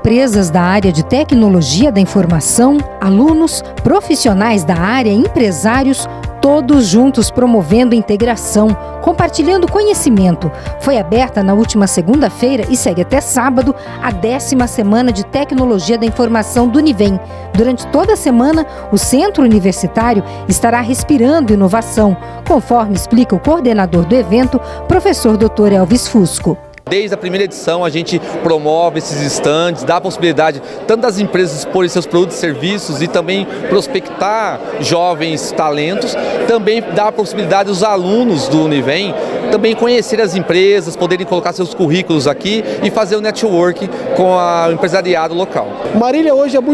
empresas da área de tecnologia da informação, alunos, profissionais da área, empresários, todos juntos promovendo integração, compartilhando conhecimento. Foi aberta na última segunda-feira e segue até sábado a 10ª Semana de Tecnologia da Informação do Univem. Durante toda a semana, o Centro Universitário estará respirando inovação, conforme explica o coordenador do evento, professor Dr. Elvis Fusco. Desde a primeira edição a gente promove esses estandes, dá a possibilidade tanto das empresas exporem seus produtos e serviços e também prospectar jovens talentos, também dá a possibilidade dos alunos do Univem também conhecer as empresas, poderem colocar seus currículos aqui e fazer o network com o empresariado local. Marília hoje é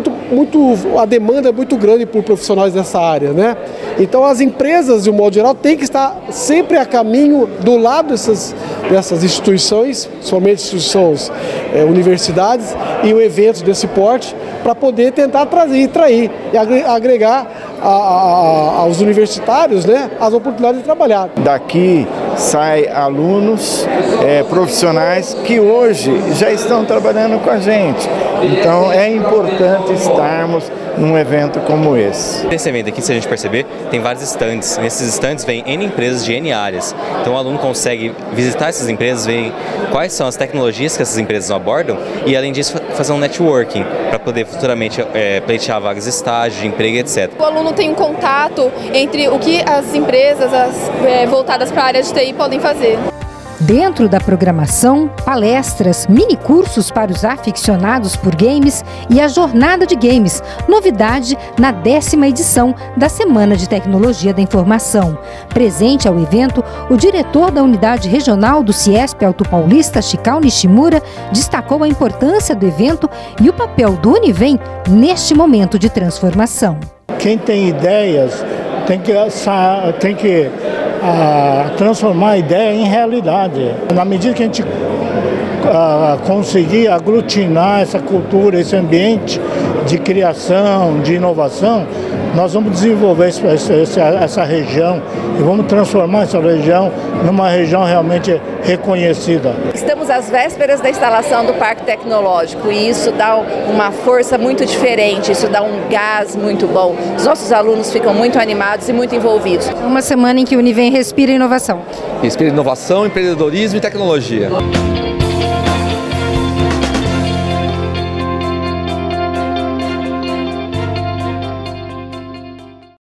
a demanda é muito grande por profissionais dessa área, né? Então as empresas, de um modo geral, têm que estar sempre a caminho do lado dessas instituições, somente instituições, universidades e eventos desse porte, para poder tentar trair e agregar aos universitários, né, as oportunidades de trabalhar. Daqui saem alunos profissionais que hoje já estão trabalhando com a gente. Então é importante estarmos num evento como esse. Nesse evento aqui, se a gente perceber, tem vários estandes. Nesses estandes vem N empresas de N áreas. Então o aluno consegue visitar essas empresas, ver quais são as tecnologias que essas empresas abordam e, além disso, fazer um networking para poder futuramente pleitear vagas de estágio, de emprego, etc. O aluno tem um contato entre o que as empresas voltadas para a área de TI podem fazer. Dentro da programação, palestras, minicursos para os aficionados por games e a Jornada de Games, novidade na 10ª edição da Semana de Tecnologia da Informação. Presente ao evento, o diretor da Unidade Regional do CIESP Alto Paulista, Chikao Nishimura, destacou a importância do evento e o papel do Univem neste momento de transformação. Quem tem ideias tem que transformar a ideia em realidade. Na medida que a gente conseguir aglutinar essa cultura, esse ambiente de criação, de inovação, nós vamos desenvolver essa região e vamos transformar essa região numa região realmente reconhecida. Estamos às vésperas da instalação do Parque Tecnológico e isso dá uma força muito diferente, isso dá um gás muito bom. Os nossos alunos ficam muito animados e muito envolvidos. Uma semana em que o Univem respira inovação. Respira inovação, empreendedorismo e tecnologia.